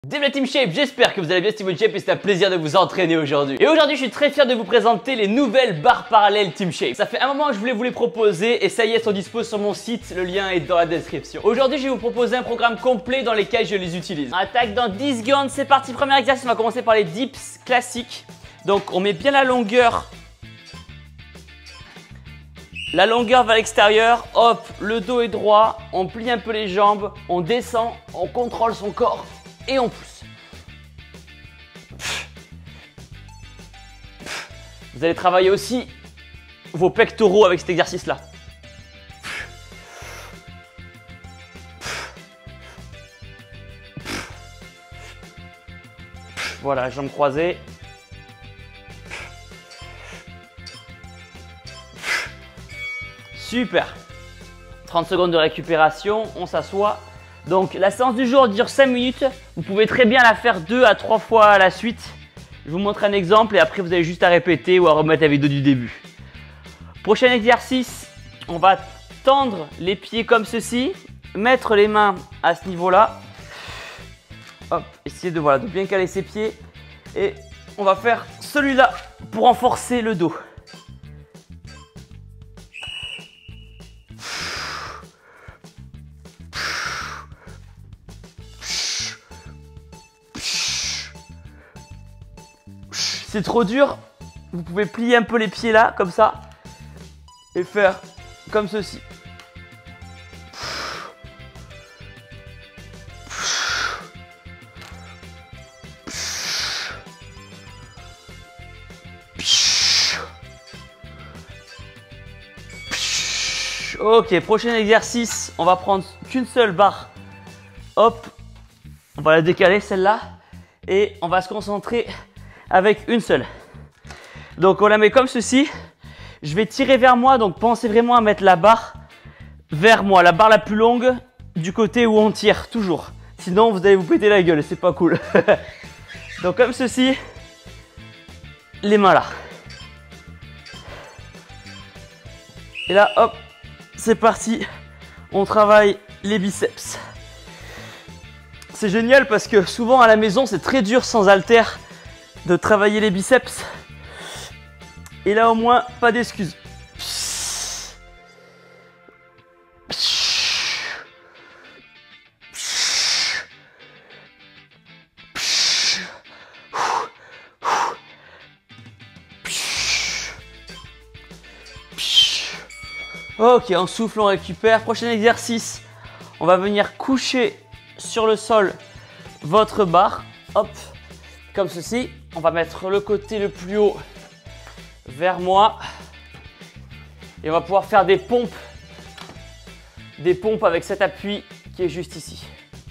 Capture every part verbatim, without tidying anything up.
Bienvenue la Team Shape, j'espère que vous allez bien, Team Shape, et c'est un plaisir de vous entraîner aujourd'hui. Et aujourd'hui, je suis très fier de vous présenter les nouvelles barres parallèles Team Shape. Ça fait un moment que je voulais vous les proposer et ça y est, elles sont dispo sur mon site, le lien est dans la description. Aujourd'hui, je vais vous proposer un programme complet dans lequel je les utilise. On attaque dans dix secondes, c'est parti, premier exercice, on va commencer par les dips classiques. Donc, on met bien la longueur. La longueur vers l'extérieur, hop, le dos est droit, on plie un peu les jambes, on descend, on contrôle son corps. Et on pousse. Vous allez travailler aussi vos pectoraux avec cet exercice-là. Voilà, jambes croisées. Super. trente secondes de récupération, on s'assoit. Donc la séance du jour dure cinq minutes, vous pouvez très bien la faire deux à trois fois à la suite. Je vous montre un exemple et après vous avez juste à répéter ou à remettre la vidéo du début. Prochain exercice, on va tendre les pieds comme ceci, mettre les mains à ce niveau-là. Hop, essayez de, voilà, de bien caler ses pieds et on va faire celui-là pour renforcer le dos. C'est trop dur, vous pouvez plier un peu les pieds là, comme ça, et faire comme ceci. Ok, prochain exercice, on va prendre qu'une seule barre. Hop, on va la décaler celle-là, et on va se concentrer avec une seule. Donc on la met comme ceci. Je vais tirer vers moi, donc pensez vraiment à mettre la barre vers moi, la barre la plus longue du côté où on tire, toujours. Sinon vous allez vous péter la gueule et c'est pas cool. Donc comme ceci, les mains là. Et là, hop, c'est parti. On travaille les biceps. C'est génial parce que souvent à la maison, c'est très dur sans haltères de travailler les biceps. Et là au moins pas d'excuses. Ok, on souffle, on récupère. Prochain exercice, on va venir coucher sur le sol votre barre. Hop, comme ceci. On va mettre le côté le plus haut vers moi. Et on va pouvoir faire des pompes. Des pompes avec cet appui qui est juste ici.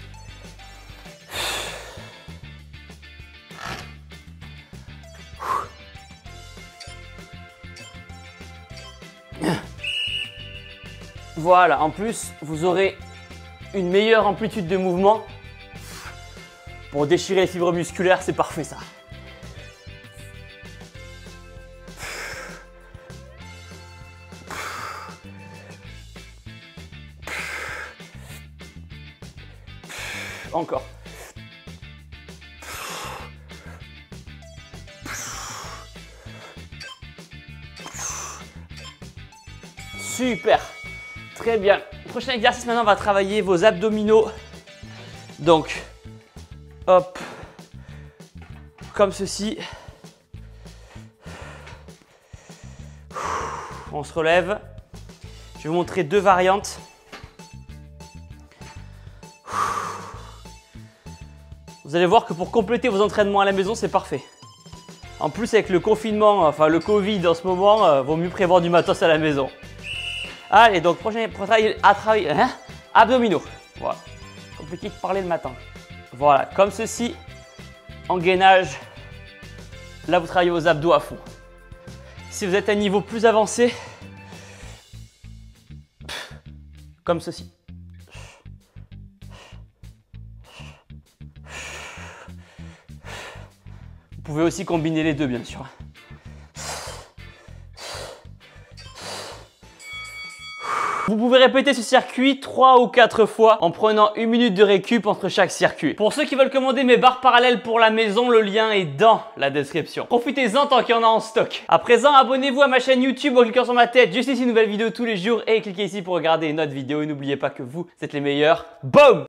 Voilà, en plus, vous aurez une meilleure amplitude de mouvement. Pour déchirer les fibres musculaires, c'est parfait ça. Encore. Super. Très bien. Prochain exercice, maintenant on va travailler vos abdominaux. Donc, hop, comme ceci. On se relève. Je vais vous montrer deux variantes. Vous allez voir que pour compléter vos entraînements à la maison, c'est parfait. En plus, avec le confinement, enfin le Covid en ce moment, euh, vaut mieux prévoir du matos à la maison. Allez, donc prochain pour travailler, à travailler hein, abdominaux. Voilà. Compliqué de parler le matin. Voilà, comme ceci, en gainage. Là, vous travaillez vos abdos à fond. Si vous êtes à un niveau plus avancé, comme ceci. Vous pouvez aussi combiner les deux, bien sûr. Vous pouvez répéter ce circuit trois ou quatre fois en prenant une minute de récup entre chaque circuit. Pour ceux qui veulent commander mes barres parallèles pour la maison, le lien est dans la description. Profitez-en tant qu'il y en a en stock. À présent, abonnez-vous à ma chaîne YouTube en cliquant sur ma tête, juste ici, une nouvelle vidéo tous les jours, et cliquez ici pour regarder une autre vidéo. Et n'oubliez pas que vous êtes les meilleurs. Boom!